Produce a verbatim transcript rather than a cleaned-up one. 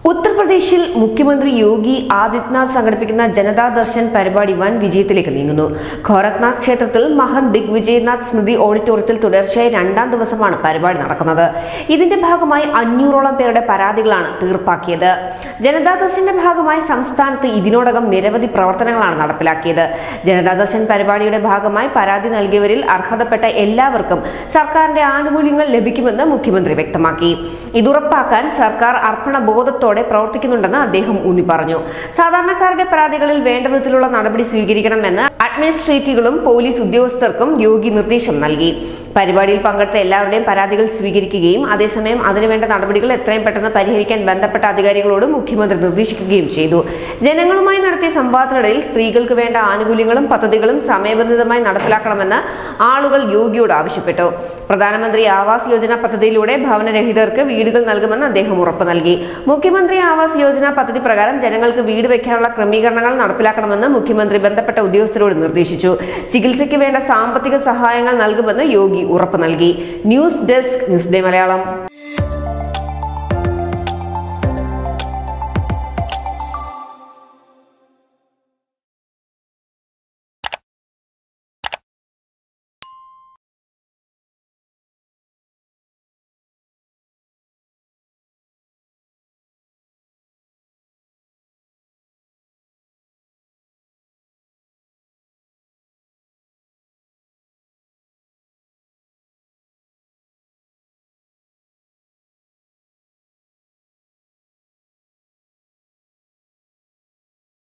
ഉത്തർപ്രദേശിൽ മുഖ്യമന്ത്രി യോഗി ആദിത്യനാഥ് സംഘടിപ്പിക്കുന്ന ജനതാ ദർശൻ പരിപാടി വൻ വിജയത്തിലേക്ക് നീങ്ങുന്നു. ഖോരക്നാഥ് ക്ഷേത്രത്തിൽ മഹന്ത് ദിഗ്വിജയനാഥ് സ്മൃതി ഓഡിറ്റോറിയത്തിൽ തുടർച്ചയായി രണ്ടാം ദിവസമാണ് പരിപാടി നടക്കുന്നത്. ഇതിന്റെ ഭാഗമായി അഞ്ഞൂറോളം പേരുടെ പരാതികളാണ് തീർപ്പാക്കിയത്. ജനതാ ദർശന്റെ ഭാഗമായി സംസ്ഥാനത്ത് ഇതിനോടകം നിരവധി പ്രവർത്തനങ്ങളാണ് നടപ്പിലാക്കിയത്. ജനതാ ദർശൻ പരിപാടിയുടെ ഭാഗമായി പരാതി നൽകിയവരിൽ അർഹതപ്പെട്ട എല്ലാവർക്കും സർക്കാരിന്റെ ആനുകൂല്യങ്ങൾ ലഭിക്കുമെന്ന് മുഖ്യമന്ത്രി വ്യക്തമാക്കി. ഇതുറപ്പാക്കാൻ സർക്കാർ അർപ്പണബോധത്തോടെ പ്രവർത്തിക്കുന്നുണ്ടെന്ന് അദ്ദേഹം ഊന്നി പറഞ്ഞു. സാധാരണക്കാരുടെ പരാതികളിൽ വേണ്ട വിധത്തിലുള്ള നടപടി സ്വീകരിക്കണമെന്ന് അഡ്മിനിസ്ട്രേറ്റീവുകളും പോലീസ് ഉദ്യോഗസ്ഥർക്കും യോഗി നിർദ്ദേശം നൽകി. പരിപാടിയിൽ പങ്കെടുത്ത എല്ലാവരുടെയും പരാതികൾ സ്വീകരിക്കുകയും അതേസമയം അതിനുവേണ്ട നടപടികൾ എത്രയും പെട്ടെന്ന് പരിഹരിക്കാൻ ബന്ധപ്പെട്ട അധികാരികളോട് മുഖ്യമന്ത്രി നിർദ്ദേശിക്കുകയും ചെയ്തു. ജനങ്ങളുമായി നടത്തിയ സംവാദത്തിനിടയിൽ സ്ത്രീകൾക്ക് വേണ്ട ആനുകൂല്യങ്ങളും പദ്ധതികളും സമയബന്ധിതമായി നടപ്പിലാക്കണമെന്ന് ആളുകൾ യോഗിയോട് ആവശ്യപ്പെട്ടു. പ്രധാനമന്ത്രി ആവാസ് യോജന പദ്ധതിയിലൂടെ ഭവനരഹിതർക്ക് വീടുകൾ നൽകുമെന്ന് അദ്ദേഹം ഉറപ്പ് നൽകി. മുഖ്യമന്ത്രി ആവാസ് യോജന പദ്ധതി പ്രകാരം ജനങ്ങൾക്ക് വീട് വെക്കാനുള്ള ക്രമീകരണങ്ങൾ നടപ്പിലാക്കണമെന്ന് മുഖ്യമന്ത്രി ബന്ധപ്പെട്ട ഉദ്യോഗസ്ഥരോട് നിർദ്ദേശിച്ചു. ചികിത്സയ്ക്ക് വേണ്ട സാമ്പത്തിക സഹായങ്ങൾ നൽകുമെന്ന് യോഗി ഉറപ്പ് നൽകി. News desk, news day Malayalam.